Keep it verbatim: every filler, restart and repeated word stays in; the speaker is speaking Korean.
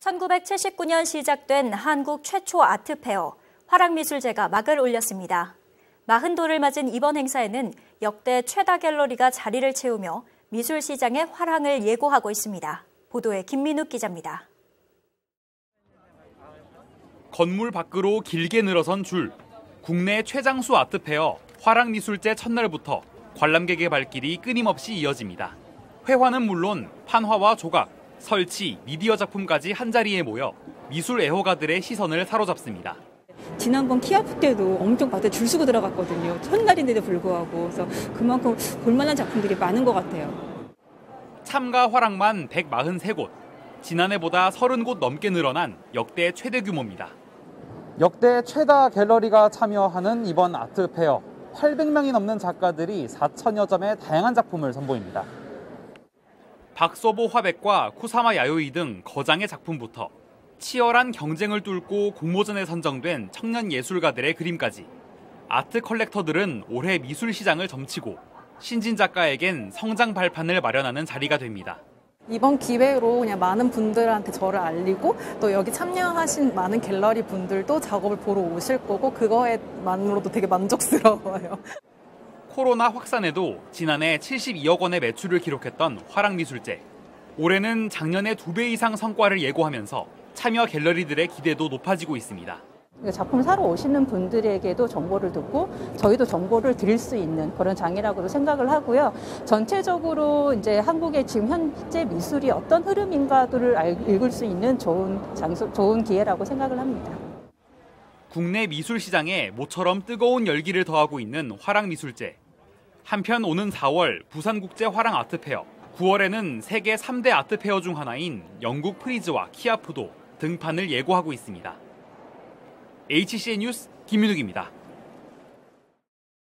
천구백칠십구 년 시작된 한국 최초 아트페어, 화랑미술제가 막을 올렸습니다. 마흔 도를 맞은 이번 행사에는 역대 최다 갤러리가 자리를 채우며 미술시장의 화랑을 예고하고 있습니다. 보도에 김민욱 기자입니다. 건물 밖으로 길게 늘어선 줄, 국내 최장수 아트페어 화랑미술제 첫날부터 관람객의 발길이 끊임없이 이어집니다. 회화는 물론 판화와 조각, 설치, 미디어 작품까지 한자리에 모여 미술 애호가들의 시선을 사로잡습니다. 지난번 키아프 때도 엄청 밭에 줄 서고 들어갔거든요. 첫날인데도 불구하고. 그래서 그만큼 볼만한 작품들이 많은 것 같아요. 참가 화랑만 백사십삼 곳, 지난해보다 서른 곳 넘게 늘어난 역대 최대 규모입니다. 역대 최다 갤러리가 참여하는 이번 아트페어, 팔백 명이 넘는 작가들이 사천여 점의 다양한 작품을 선보입니다. 박서보 화백과 쿠사마 야요이 등 거장의 작품부터 치열한 경쟁을 뚫고 공모전에 선정된 청년 예술가들의 그림까지 아트 컬렉터들은 올해 미술 시장을 점치고 신진 작가에겐 성장 발판을 마련하는 자리가 됩니다. 이번 기회로 그냥 많은 분들한테 저를 알리고 또 여기 참여하신 많은 갤러리 분들도 작업을 보러 오실 거고 그거에만으로도 되게 만족스러워요. 코로나 확산에도 지난해 칠십이억 원의 매출을 기록했던 화랑미술제. 올해는 작년에 두 배 이상 성과를 예고하면서 참여 갤러리들의 기대도 높아지고 있습니다. 작품 사러 오시는 분들에게도 정보를 듣고 저희도 정보를 드릴 수 있는 그런 장이라고도 생각을 하고요. 전체적으로 이제 한국의 지금 현재 미술이 어떤 흐름인가를 읽을 수 있는 좋은 장소, 좋은 기회라고 생각을 합니다. 국내 미술 시장에 모처럼 뜨거운 열기를 더하고 있는 화랑미술제. 한편 오는 사월 부산국제 화랑 아트페어, 구월에는 세계 삼 대 아트페어 중 하나인 영국 프리즈와 키아프도 등판을 예고하고 있습니다. 에이치씨엔 뉴스 김민욱입니다.